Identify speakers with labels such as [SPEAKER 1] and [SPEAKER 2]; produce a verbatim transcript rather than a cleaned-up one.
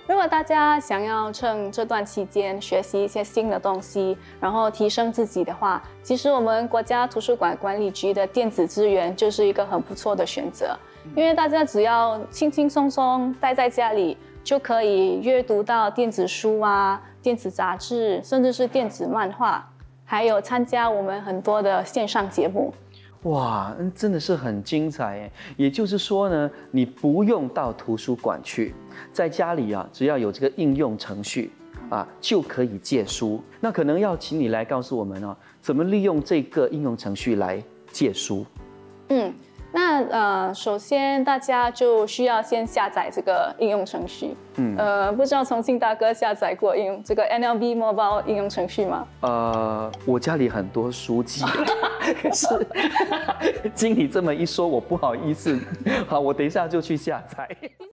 [SPEAKER 1] 如果大家想要趁这段期间学习一些新的东西，然后提升自己的话，其实我们国家图书馆管理局的电子资源就是一个很不错的选择。因为大家只要轻轻松松待在家里，就可以阅读到电子书啊、电子杂志，甚至是电子漫画，还有参加我们很多的线上节目。
[SPEAKER 2] 哇，真的是很精彩耶！也就是说呢，你不用到图书馆去，在家里啊，只要有这个应用程序啊，就可以借书。那可能要请你来告诉我们哦，怎么利用这个应用程序来借书？
[SPEAKER 1] 嗯。那呃，首先大家就需要先下载这个应用程序。嗯，呃，不知道重庆大哥下载过应用这个 N L B Mobile 应用程序吗？
[SPEAKER 2] 呃，我家里很多书籍，可是经理这么一说，我不好意思。好，我等一下就去下载。